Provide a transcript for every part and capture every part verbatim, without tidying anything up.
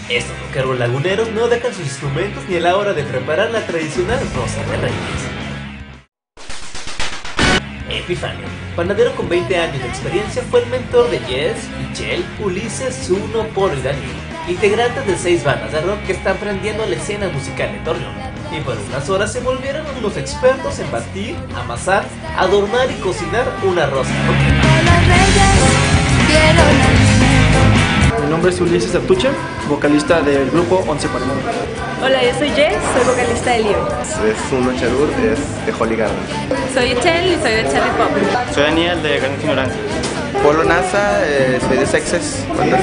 Estos rockeros laguneros no dejan sus instrumentos ni a la hora de preparar la tradicional rosca de reyes. Epifanio, panadero con veinte años de experiencia, fue el mentor de Jess, Michelle, Ulises, Zuno, Polo y Daniel, integrantes de seis bandas de rock que están prendiendo la escena musical de Torreón, y por unas horas se volvieron unos expertos en batir, amasar, adornar y cocinar una rosca rockera. Mi nombre es Ulises Artuche, vocalista del grupo once cuarenta. Hola, yo soy Jess, soy vocalista de Libre. Es Zuno Charur, es de Holy Garden. Soy Echel y soy de Cherry Pop. Soy Daniel de Gran Ignorancia. Polo Nasa, eh, soy de Sexes. Cuando los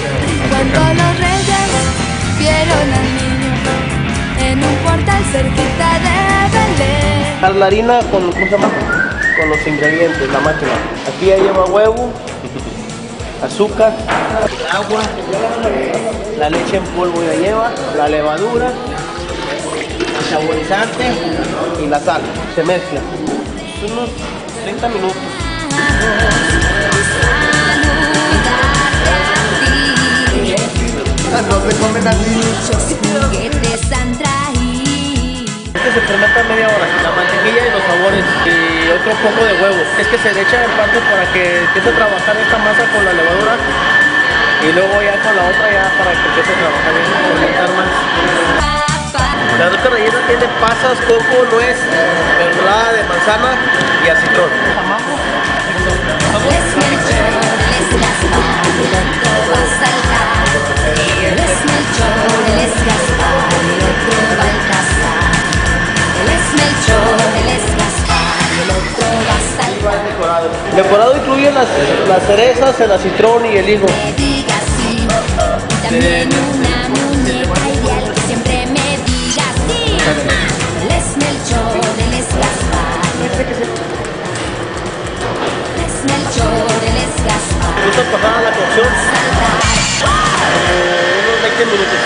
reyes vieron al niño en un portal cerquita de Belén. La harina con, ¿cómo se llama? Con los ingredientes, la máquina. Aquí ya lleva huevo, azúcar, agua, la leche en polvo ya lleva, la levadura, el saborizante y la sal. Se mezcla. Unos treinta minutos. No se comen así. Muchos juguetes han traído. Este se fermenta media hora, la mantequilla y los sabores y otro poco de huevo. Es que se le echa en parte para que empiece a trabajar esta masa con la levadura y luego ya con la otra ya para que empiece a trabajar bien, fermentar más. La rosca rellena tiene pasas, coco, nuez, mermelada de manzana y acitrón. El decorado incluye las, las cerezas, el acitrón y el higo. También una muñeca ideal que siempre me diga sí. Él es Melchor, él es Gaspar. Él es Melchor, él es Gaspar. ¿Gustas pasar a la cocción? Eh, unos veinte minutos.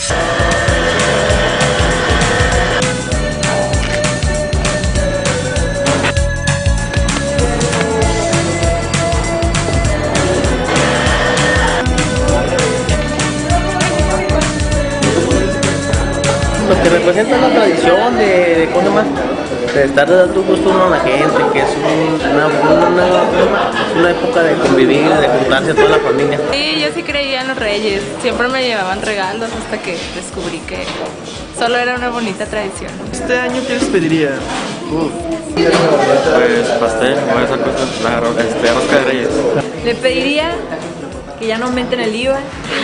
Lo que representa la tradición de, de ¿cómo se llama? De estar dando gusto a la gente, que es un, una, una, una época de convivir, de juntarse a toda la familia. Sí, yo sí creía en los reyes, siempre me llevaban regalos hasta que descubrí que solo era una bonita tradición. Este año, ¿qué les pediría? Uf. Pues pastel, o esa cosa, la ro este, rosca de reyes. Le pediría que ya no aumenten el I V A.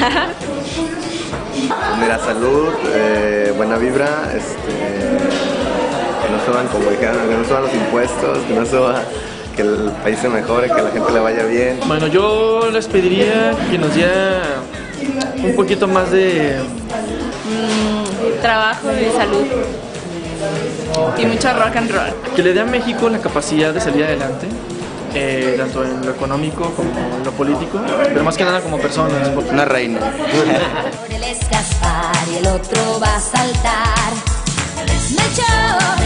Mira, salud, eh, buena vibra, este, que no suban, como dijeron, que no suban los impuestos, que no suba, que el país se mejore, que la gente le vaya bien. Bueno, yo les pediría que nos diera un poquito más de... Mm, trabajo y salud. Y mucho rock and roll. que le dé a México la capacidad de salir adelante, eh, tanto en lo económico como en lo político, pero más que nada como personas. Una reina. Él es Gaspar y el otro va a saltar. Él es Melchor.